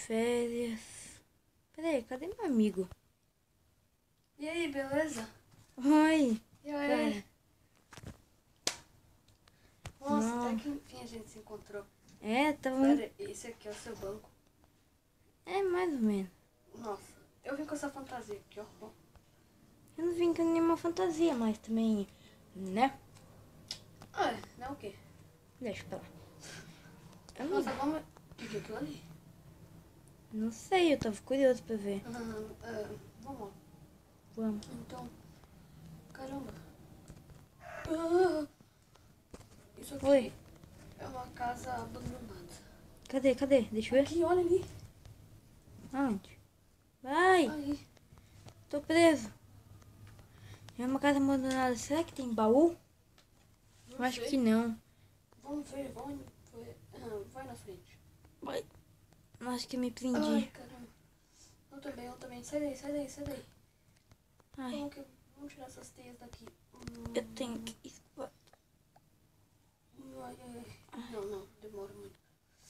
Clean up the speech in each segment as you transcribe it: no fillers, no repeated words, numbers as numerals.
férias. Peraí, cadê meu amigo? E aí, beleza? Oi. E aí? Nossa, Não. até que enfim a gente se encontrou. É, tá muito... Pera, esse aqui é o seu banco. É, mais ou menos. Nossa, eu vim com essa fantasia aqui, ó. Eu não vim com nenhuma fantasia, mas também, né? Ah, não é o quê? Deixa pra lá. Nossa, vamos... O que é aquilo ali? Não sei, eu tava curioso pra ver. Vamos lá. Vamos. Então, caramba. Isso aqui Oi. é uma casa abandonada. Cadê? Deixa eu ver. Aqui, olha ali. Aonde? Vai! Aí. Tô preso. É uma casa abandonada. Será que tem baú? Não Eu acho sei. que não. Vamos ver. Vai na frente. Vai. Eu acho que me prendi. Ai, caramba. Eu também. Sai daí. Ai, Vamos tirar essas teias daqui. eu tenho que... Ai. Não, demora muito.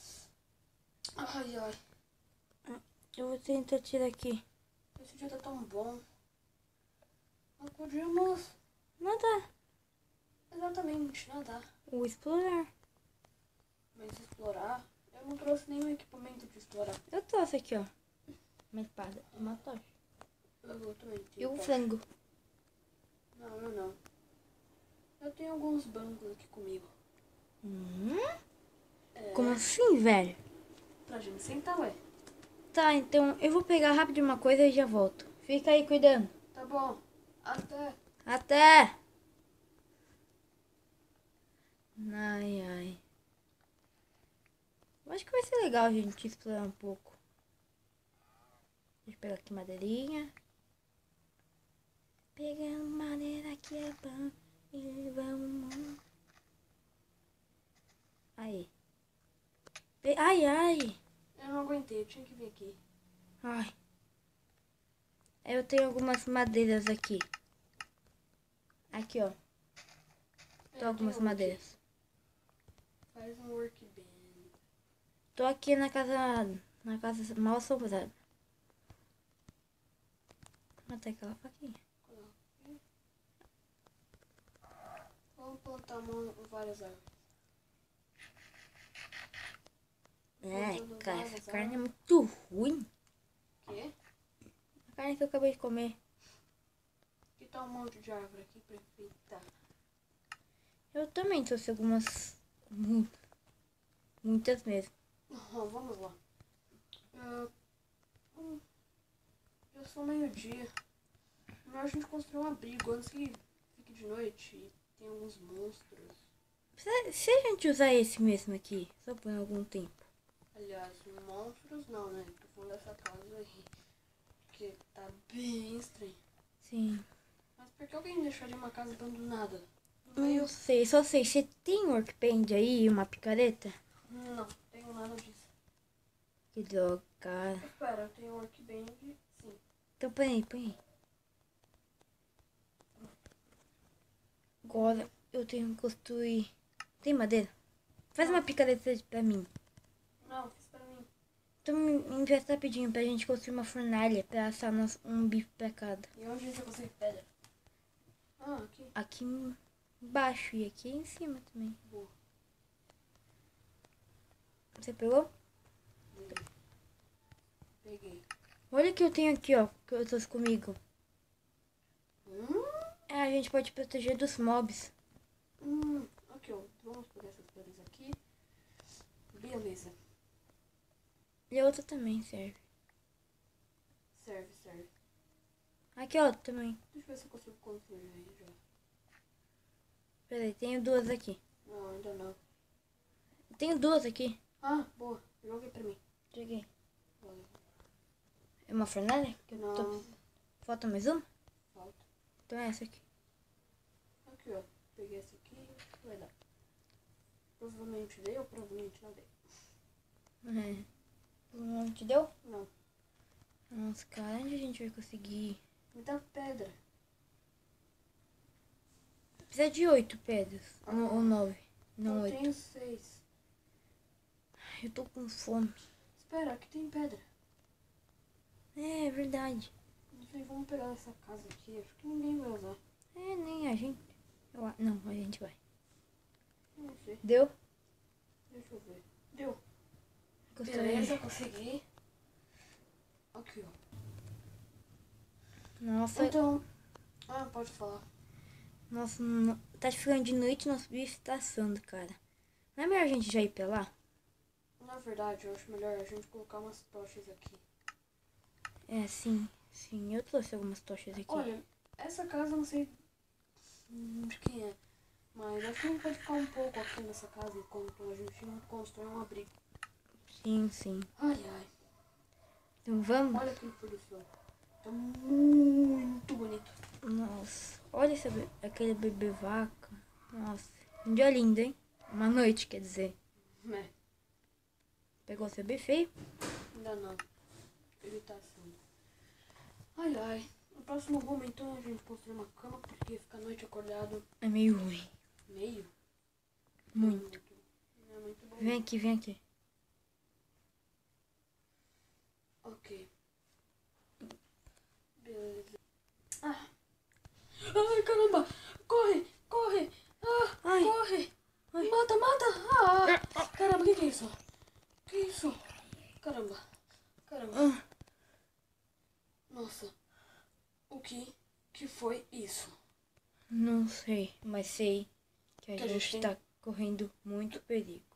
Ai. Eu vou tentar tirar aqui. Esse dia tá tão bom. Nós podíamos Nada. exatamente nadar. Vou explorar. Mas explorar, eu não trouxe nenhum equipamento de explorar. Eu trouxe aqui, ó. Uma espada. Uma tocha. Eu também E tenho. um frango. Não. Eu tenho alguns bancos aqui comigo. Como assim, velho? Pra gente sentar, ué. Tá, então eu vou pegar rápido uma coisa e já volto. Fica aí cuidando. Tá bom. Até. Até! Ai. Eu acho que vai ser legal a gente explorar um pouco. Deixa eu pegar aqui madeirinha. Pegando madeira que é bom. E vamos. Aí. Ai. Eu não aguentei, eu tinha que vir aqui. Ai. Eu tenho algumas madeiras aqui. Aqui, ó. Tô algumas tem madeiras. Faz um workbench. Tô aqui na casa mal assombrada. Até aquela faquinha. Vamos plantar várias árvores. Cara, essa carne é muito ruim. Quê? A carne que eu acabei de comer. Que tal um monte de árvore aqui pra enfeitar? Eu também trouxe algumas. Muitas mesmo. Vamos lá. Já são meio-dia. Melhor a gente construir um abrigo antes que fique de noite e tem alguns monstros. Se a gente usar esse mesmo aqui, só por algum tempo. Aliás, monstros não, né? Tô falando dessa casa aí. Que tá bem estranho. Sim. Mas por que alguém deixaria uma casa abandonada? Não sei, só sei. Você tem um workbench aí e uma picareta? Não, tenho nada disso. Que droga, cara. Espera, eu tenho um workbench, sim. Então põe aí. Agora eu tenho que construir. Tem madeira? Faz uma picareta pra mim. Não, fiz pra mim. Então me empresta rapidinho pra gente construir uma fornalha pra assar um bife pra cada. E onde a gente vai conseguir pedra? Aqui. Aqui embaixo e aqui em cima também. Boa. Você pegou? Peguei. Olha o que eu tenho aqui, ó. Que eu trouxe comigo. A gente pode proteger dos mobs. Aqui, ó. Vamos pegar essas pedras aqui. Beleza. E a outra também serve. Serve. Aqui, ó, também. Deixa eu ver se eu consigo construir aí já. Peraí, tenho duas aqui. Não, ainda não. Tenho duas aqui. Boa. Joguei pra mim. Joguei. Valeu. É uma fornalha? Não. Falta mais uma? Falta. Então é essa aqui. Aqui, ó. Peguei essa aqui. Vai dar. Provavelmente deu, provavelmente não deu. Não te deu? Não. Nossa, cara, onde a gente vai conseguir? Me dá pedra. Precisa de 8 pedras. Ou 9. Não, eu 8. tenho 6. Eu tô com fome. Espera, aqui tem pedra. É verdade. Não sei, vamos pegar essa casa aqui. Acho que ninguém vai usar. É, nem a gente. Não, a gente vai. Não sei. Deu? Deixa eu ver. Deu. Gostei. Beleza, consegui. Aqui, ó. Nossa, Então... Ah, pode falar. nossa, tá ficando de noite e nosso bicho tá assando, cara. Não é melhor a gente já ir pra lá? Na verdade, eu acho melhor a gente colocar umas tochas aqui. É, sim. Sim, eu trouxe algumas tochas aqui. Olha, essa casa eu não sei de quem é. Mas acho que a gente pode ficar um pouco aqui nessa casa enquanto a gente constrói um abrigo. Sim, sim. Ai, ai. Então vamos? Olha aquele pôr do sol. Tá muito bonito. Nossa, olha aquele bebê vaca. Nossa, um dia lindo, hein? Uma noite, quer dizer. É, Pegou seu bebê feio? ainda não. Ele tá assim. Ai, ai. No próximo rumo, então, a gente constrói uma cama, porque ficar a noite acordado É meio ruim. meio. Muito. Não é muito bom. Vem aqui, vem aqui. Ok. Beleza. Ah. Ai, caramba! Corre! Corre! Ah! Ai. Corre! Ai. Mata, mata! Ah! Caramba, o que é isso? Que é isso? Caramba! Caramba! Ah, Nossa! O que foi isso? não sei, mas sei que a Que a gente gente tá correndo muito perigo.